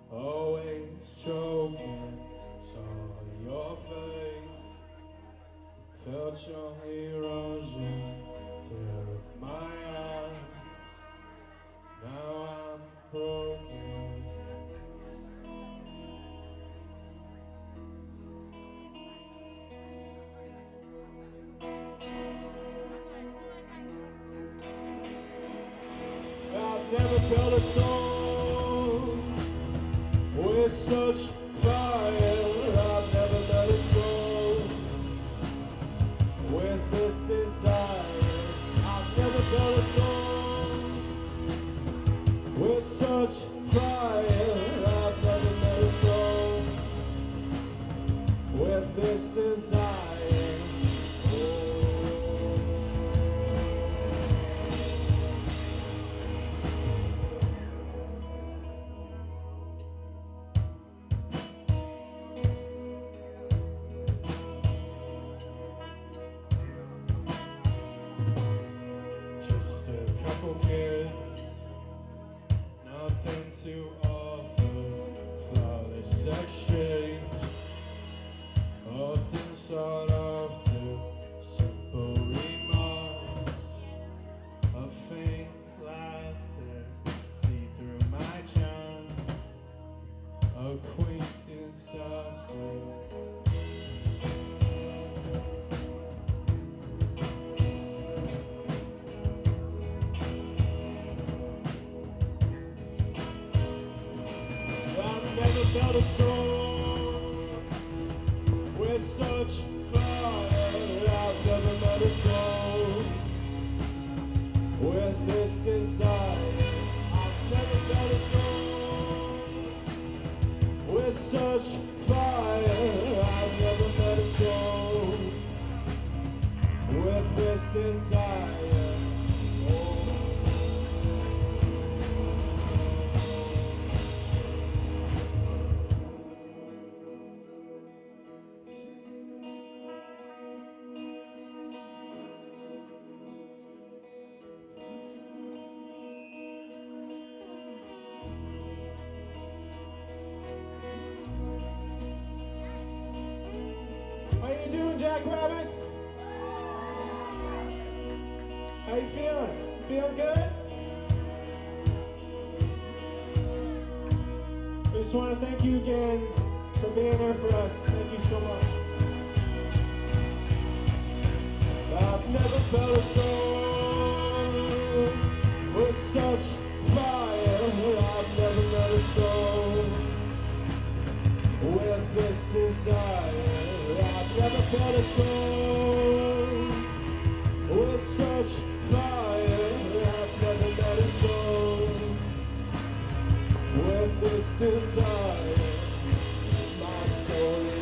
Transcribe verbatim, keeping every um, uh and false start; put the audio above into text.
always choking. Saw your face, felt your erosion, tear up my eye. Now I'm broken. I've never felt a soul with such fire. I've never met a soul with this desire. I've never felt a soul with such fire. I've never met a soul with this desire. Kids, nothing to offer, flawless exchange, often sought after, simple remark, a faint laughter, see through my charm, acquaintance asleep. Never felt a soul with such fire. I've never met a soul with this desire. I've never felt a soul with such fire. I've never met a soul with this desire. How you doing, Jack Rabbits? How you feeling? Feeling good? I just want to thank you again for being there for us. Thank you so much. I've never felt a soul with such fire. I've never met a soul with this desire. I've never felt a soul with such fire. I've never met a soul with this desire. My soul